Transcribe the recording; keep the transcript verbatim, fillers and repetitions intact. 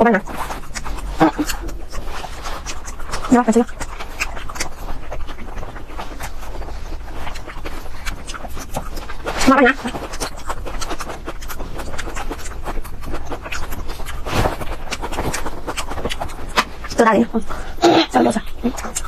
Kumain na. Diba, kasi lang. Kumain na. Ito na rin. Sabi ko sa.